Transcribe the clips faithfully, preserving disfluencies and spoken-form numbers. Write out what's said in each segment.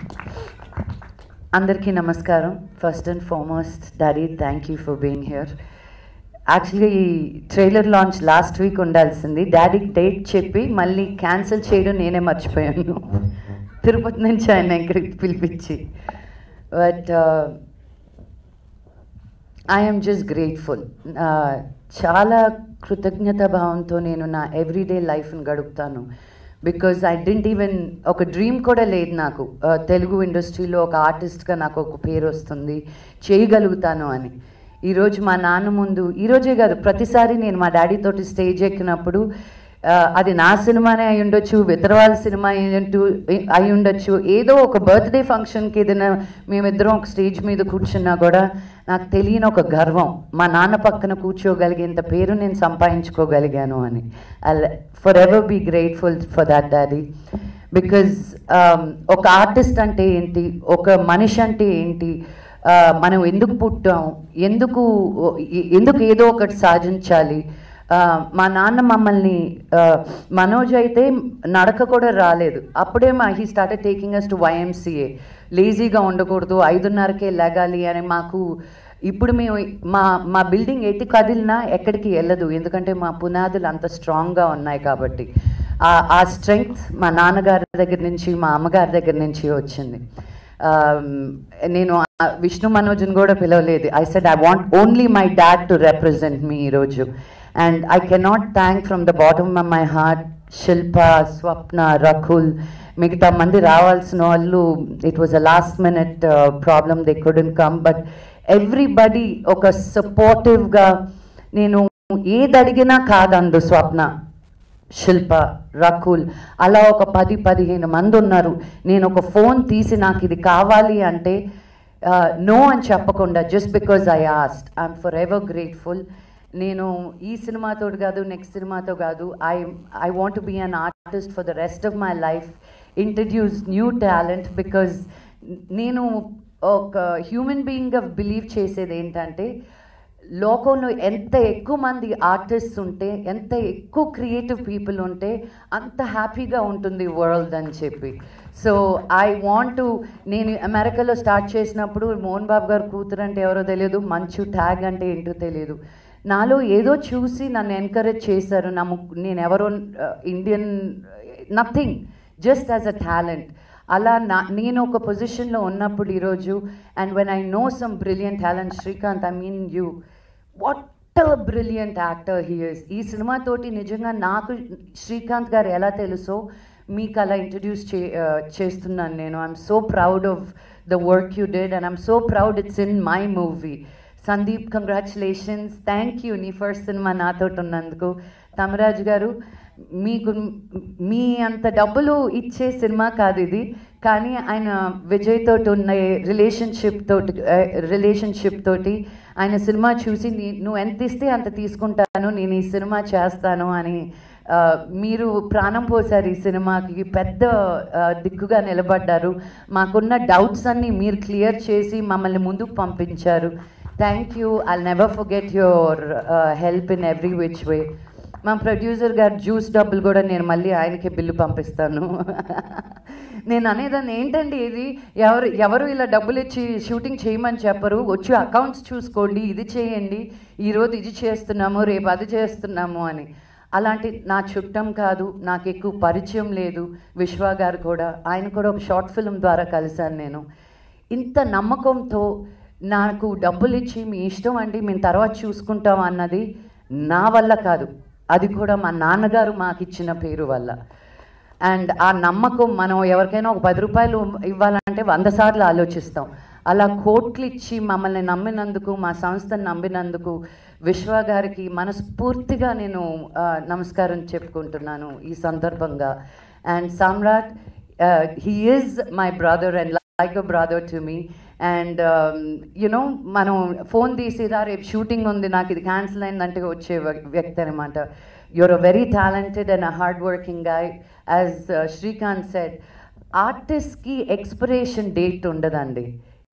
Andarki namaskaram. First and foremost, Daddy, thank you for being here. Actually, trailer launch last week undalsindi. Daddy date చెప్పి మళ్ళీ cancel చేయడం నేనే మర్చిపోయాను. తిరుపతి నుంచి ఆయన ఇక్కడికి పిలిపించి. But I am just grateful. చాలా కృతజ్ఞత భావంతో నేను నా ఎవ్రీడే లైఫ్ని గడుపుతాను. బికాజ్ ఐ డింట్ ఈవెన్ ఒక డ్రీమ్ కూడా లేదు నాకు తెలుగు ఇండస్ట్రీలో ఒక ఆర్టిస్ట్గా నాకు ఒక పేరు వస్తుంది, చేయగలుగుతాను అని. ఈరోజు మా నాన్న ముందు, ఈరోజే కాదు ప్రతిసారి నేను మా డాడీ తోటి స్టేజ్ ఎక్కినప్పుడు అది నా సినిమానే అయి ఉండొచ్చు, ఇతరవాళ్ళ సినిమా అయి ఉండొచ్చు, ఏదో ఒక బర్త్డే ఫంక్షన్కి ఏదైనా మేమిద్దరం ఒక స్టేజ్ మీద కూర్చున్నా కూడా నాకు తెలియని ఒక గర్వం, మా నాన్న పక్కన కూర్చోగలిగేంత పేరు నేను సంపాదించుకోగలిగాను అని. I forever be grateful for that daddy. Because ఒక ఆర్టిస్ట్ అంటే ఏంటి, ఒక మనిషి అంటే ఏంటి, మనం ఎందుకు పుట్టాం, ఎందుకు ఎందుకు ఏదో ఒకటి సాధించాలి. మా నాన్న మమ్మల్ని, మనోజ్ అయితే నడక కూడా రాలేదు, అప్పుడే మా he started taking us to YMCA. లేజీగా ఉండకూడదు, ఐదున్నరకే లెగాలి అని. మాకు ఇప్పుడు మేము మా మా బిల్డింగ్ ఎటు కదిలినా ఎక్కడికి వెళ్ళదు, ఎందుకంటే మా పునాదులు అంత స్ట్రాంగ్గా ఉన్నాయి కాబట్టి. ఆ స్ట్రెంగ్త్ మా నాన్నగారి దగ్గర నుంచి, మా అమ్మగారి దగ్గర నుంచి వచ్చింది. నేను విష్ణు మనోజ్ని కూడా పిలవలేదు. I said I want only my dad to represent me ఈరోజు. And I cannot thank from the bottom of my heart Shilpa, Swapna, Rakul, మిగతా మంది రావాల్సిన వాళ్ళు, it was a last minute problem, they couldn't come. But everybody ఒక సపోర్టివ్గా, నేను ఏది అడిగినా కాదందు స్వప్న, శిల్ప, రకుల్, అలా ఒక పది పదిహేను మంది ఉన్నారు. నేను ఒక ఫోన్ తీసి నాకు ఇది కావాలి అంటే నో అని చెప్పకుండా, just because I asked, I'm forever grateful. నేను ఈ సినిమాతో కాదు, నెక్స్ట్ సినిమాతో కాదు, I I want to be an artist for the rest of my life, introduce new talent. Because నేను ఒక హ్యూమన్ బీయింగ్గా బిలీవ్ చేసేది ఏంటంటే, లోకంలో ఎంత ఎక్కువ మంది ఆర్టిస్ట్ ఉంటే, ఎంత ఎక్కువ క్రియేటివ్ పీపుల్ ఉంటే అంత హ్యాపీగా ఉంటుంది వరల్డ్ అని చెప్పి. సో ఐ వాంట్ టు, నేను అమెరికాలో స్టార్ట్ చేసినప్పుడు మోహన్ బాబు గారు కూతురు అంటే ఎవరో తెలియదు, మంచు ట్యాగ్ అంటే ఏంటో తెలియదు. నాలో ఏదో చూసి నన్ను ఎంకరేజ్ చేశారు. నా నేను ఎవరో Indian nothing, just as a talent. అలా నా నేను ఒక పొజిషన్లో ఉన్నప్పుడు ఈరోజు, and when I know some brilliant talent, Srikanth, I mean you, what a brilliant actor he is. ఈ సినిమాతోటి నిజంగా నాకు శ్రీకాంత్ గారు ఎలా తెలుసో మీకు అలా ఇంట్రడ్యూస్ చే చేస్తున్నాను నేను. I'm so proud of the work you did, and I'm so proud it's in my movie. Sandeep, congratulations, thank you నీ ఫస్ట్ సినిమా నాతో ఉన్నందుకు. తమరాజ్ గారు, మీకు మీ అంత డబ్బులు ఇచ్చే సినిమా కాదు ఇది, కానీ ఆయన విజయ్ తోటి ఉన్న రిలేషన్షిప్ తోటి రిలేషన్షిప్ తోటి ఆయన సినిమా చూసి, నువ్వు ఎంత ఇస్తే అంత తీసుకుంటాను, నేను ఈ సినిమా చేస్తాను అని మీరు ప్రాణం పోసారు. ఈ సినిమాకి పెద్ద దిక్కుగా నిలబడ్డారు. మాకున్న డౌట్స్ అన్నీ మీరు క్లియర్ చేసి మమ్మల్ని ముందుకు పంపించారు. Thank you. I'll never forget your help in every which way. మా ప్రొడ్యూసర్ గారు జ్యూస్ డబ్బులు కూడా నేను మళ్ళీ ఆయనకే బిల్లు పంపిస్తాను. నేను అనేదాన్ని ఏంటండి, ఇది ఎవరు ఎవరు ఇలా డబ్బులు ఇచ్చి షూటింగ్ చేయమని చెప్పరు, వచ్చి అకౌంట్స్ చూసుకోండి, ఇది చేయండి, ఈరోజు ఇది చేస్తున్నాము, రేపు అది చేస్తున్నాము అని. అలాంటి నా చుట్టం కాదు, నాకు ఎక్కువ పరిచయం లేదు. విశ్వ గారు కూడా, ఆయన కూడా ఒక షార్ట్ ఫిల్మ్ ద్వారా కలిశాను నేను. ఇంత నమ్మకంతో నాకు డబ్బులు ఇచ్చి మీ ఇష్టం అండి మేము తర్వాత చూసుకుంటాం అన్నది నా వల్ల కాదు, అది కూడా మా నాన్నగారు మాకు ఇచ్చిన పేరు వల్ల. అండ్ ఆ నమ్మకం, మనం ఎవరికైనా ఒక పది రూపాయలు ఇవ్వాలంటే వంద సార్లు ఆలోచిస్తాం. అలా కోట్లు ఇచ్చి మమ్మల్ని నమ్మినందుకు, మా సంస్థను నమ్మినందుకు విశ్వ గారికి మనస్ఫూర్తిగా నేను నమస్కారం చెప్పుకుంటున్నాను ఈ సందర్భంగా. And Samrat, he is my brother and like a brother to me. And you know మనం ఫోన్ తీసిరా రేపు షూటింగ్ ఉంది, నాకు ఇది క్యాన్సిల్ అయిందంటే వచ్చే వ్యక్తి అనమాట. You're a very talented and a hard working guy. As Srikanth said, ఆర్టిస్ట్కి ఎక్స్పిరేషన్ డేట్ ఉండదండి.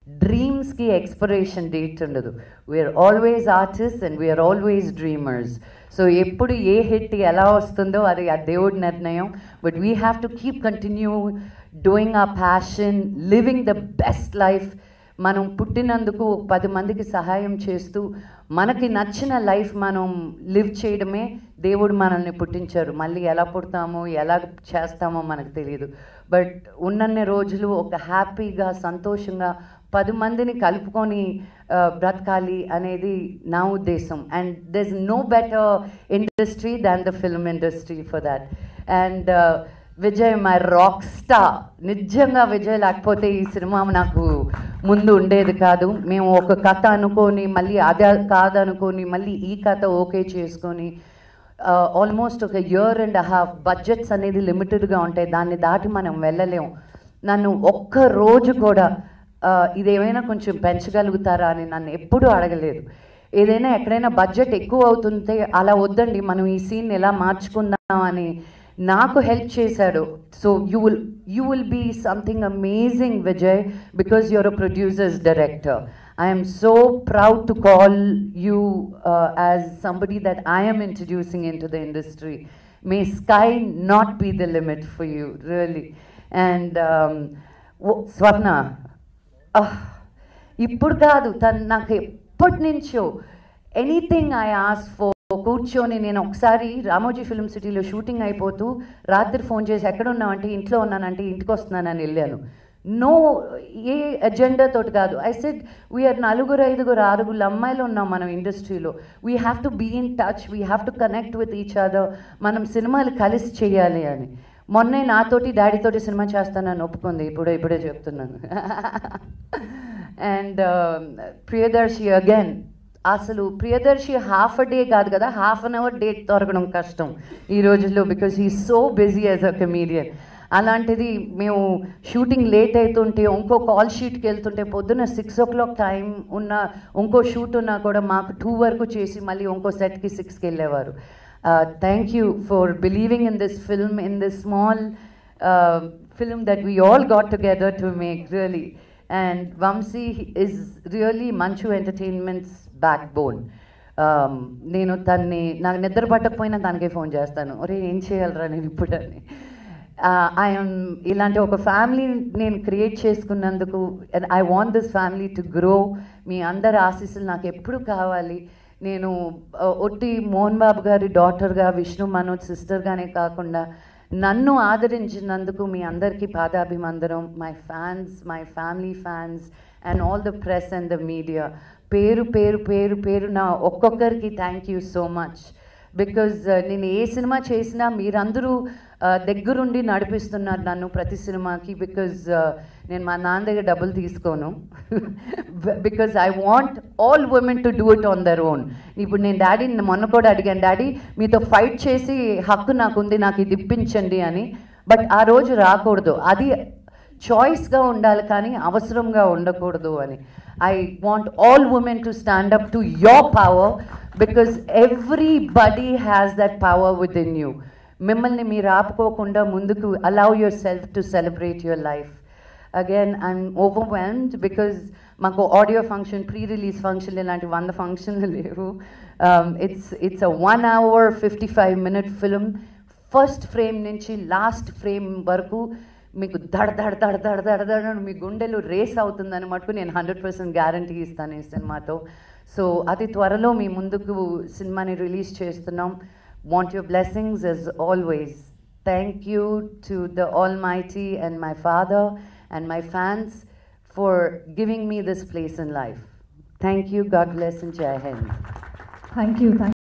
డ్రీమ్స్కి ఎక్స్పైరేషన్ డేట్ ఉండదు. We're always artist and we're always dreamers. So ఎప్పుడు ఏ హిట్ ఎలా వస్తుందో అది ఆ దేవుడి నిర్ణయం. But we have to keep continue doing ఆ passion, living the best life. మనం పుట్టినందుకు పది మందికి సహాయం చేస్తూ మనకి నచ్చిన లైఫ్ మనం లివ్ చేయడమే దేవుడు మనల్ని పుట్టించారు. మళ్ళీ ఎలా పుడతామో ఎలా చేస్తామో మనకు తెలియదు. బట్ ఉన్నన్ని రోజులు ఒక హ్యాపీగా సంతోషంగా పది మందిని కలుపుకొని బ్రతకాలి అనేది నా ఉద్దేశం. And there is no better industry than the film industry for that. And Vijay my rock star. నిజంగా విజయ్ లేకపోతే ఈ సినిమా నాకు ముందు ఉండేది కాదు. మేము ఒక కథ అనుకొని మళ్ళీ అదే కాదనుకొని మళ్ళీ ఈ కథ ఓకే చేసుకొని ఆల్మోస్ట్ ఒక ఇయర్ అండ్ హాఫ్. బడ్జెట్స్ అనేది లిమిటెడ్గా ఉంటాయి, దాన్ని దాటి మనం వెళ్ళలేం. నన్ను ఒక్క రోజు కూడా ఇదేమైనా కొంచెం పెంచగలుగుతారా అని నన్ను ఎప్పుడూ అడగలేదు. ఏదైనా ఎక్కడైనా బడ్జెట్ ఎక్కువ అవుతుంటే అలా వద్దండి మనం ఈ సీన్ ఎలా మార్చుకుందాం అని నాకు హెల్ప్ చేశాడు. So you will you will be something amazing Vijay, because you're a producers director. I am so proud to call you uh, as somebody that I am introducing into the industry. May sky not be the limit for you, really. And um, Swapna, ఇప్పుడు కాదు, తను నాకు ఎప్పటి నుంచో anything I ask for. కూర్చొని నేను ఒకసారి Ramoji film సిటీలో షూటింగ్ అయిపోతూ రాత్రి ఫోన్ చేసి ఎక్కడ ఉన్నామంటే ఇంట్లో ఉన్నానంటే ఇంటికి వస్తున్నానని వెళ్ళాను. నో ఏ ఎజెండా తోటి కాదు. ఐ సెడ్ వీఆర్ నలుగురు ఐదుగురు ఆరుగురు అమ్మాయిలు ఉన్నాం మనం ఇండస్ట్రీలో. We have to be in touch, we have to connect with each other. మనం సినిమాలు కలిసి చేయాలి అని. మొన్నే నాతోటి డాడీతోటి సినిమా చేస్తానని ఒప్పుకుంది. ఇప్పుడే ఇప్పుడే చెప్తున్నాను. And Priyadarshi again. అసలు ప్రియదర్శి హాఫ్ అ డే కాదు కదా, హాఫ్ అన్ అవర్ డేట్ దొరకడం కష్టం ఈ రోజుల్లో, because he so busy as a comedian. అలాంటిది మేము షూటింగ్ లేట్ అవుతుంటే ఇంకో కాల్ షీట్కి వెళ్తుంటే పొద్దున్న సిక్స్ ఓ క్లాక్ టైం ఉన్న ఇంకో షూట్ ఉన్నా కూడా మాకు టూ వరకు చేసి మళ్ళీ ఇంకో సెట్కి సిక్స్కి వెళ్ళేవారు. Thank you for believing in this film, in this small film that we all got together to make really. And Vamsi is really Manchu Entertainment's backbone. నేను తన్ని నాకు నిద్ర పట్టకపోయినా దానికే ఫోన్ చేస్తాను, ఒరే ఏం చేయాలరా నేను ఇప్పుడు అని. ఐఎమ్ ఇలాంటి ఒక ఫ్యామిలీ నేను క్రియేట్ చేసుకున్నందుకు I want this family to grow. మీ అందరి ఆశీస్సులు నాకు ఎప్పుడు కావాలి. నేను ఒట్టి మోహన్ బాబు గారి డాటర్గా, విష్ణు మనోజ్ సిస్టర్గానే కాకుండా నన్ను ఆదరించినందుకు మీ అందరికీ పాదాభివందనం. My fans, my family fans and all the press and the media, పేరు పేరు పేరు పేరు నా ఒక్కొక్కరికి thank you so much. Because నేను ఏ సినిమా చేసినా మీరందరూ దగ్గరుండి నడిపిస్తున్నారు నన్ను ప్రతి సినిమాకి. బికాజ్ నేను మా నాన్న దగ్గర డబ్బులు తీసుకోను. Because I want all women to do it on their own. ఇప్పుడు నేను డాడీని మొన్న కూడా అడిగాను, డాడీ మీతో ఫైట్ చేసి హక్కు నాకు ఉంది, నాకు ఇది ఇప్పించండి అని. బట్ ఆ రోజు రాకూడదు, అది చాయిస్గా ఉండాలి కానీ అవసరంగా ఉండకూడదు అని. I want all women to stand up to your power, because everybody has that power within you. మిమ్మల్ని మీరు ఆపుకోకుండా ముందుకు allow yourself to celebrate your life. Again, I'm overwhelmed because మాకు audio function, pre release function ఇలాంటి వంద ఫంక్షన్లు లేవు. It's it's a one hour fifty five minute film. First frame నుంచి last frame వరకు మీకు దడ దడ దడ దడ దడ దడ మీ గుండెలు రేస్ అవుతుందని మటుకు నేను హండ్రెడ్ పర్సెంట్ గ్యారంటీ ఇస్తాను ఈ సినిమాతో. సో అతి త్వరలో మీ ముందుకు సినిమాని రిలీజ్ చేస్తున్నాం. Want your blessings as always. Thank you to the Almighty and my father and my fans for giving me this place in life. Thank you. God bless and Jai Hind. Thank you. Thank